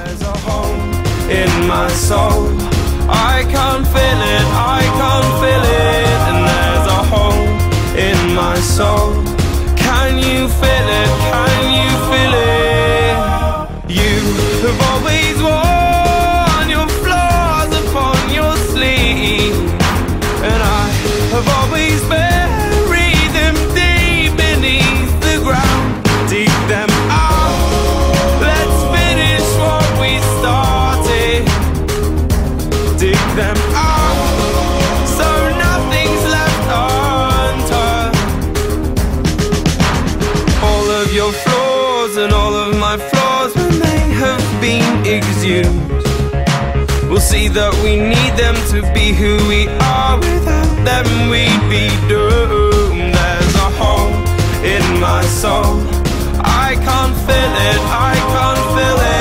There's a hole in my soul. I can't feel it, I can't feel it. And there's a hole in my soul. Can you feel it, can you feel it? You have always worn your flaws upon your sleeve, and I have always buried them deep beneath the ground. Dig them out, let's finish what we started. Dig them out, so nothing's left unturned. All of your flaws and all of my flaws, when they have been exhumed, we'll see that we need them to be who we are. Without them we'd be doomed. There's a hole in my soul. I can't feel it, I can't feel it.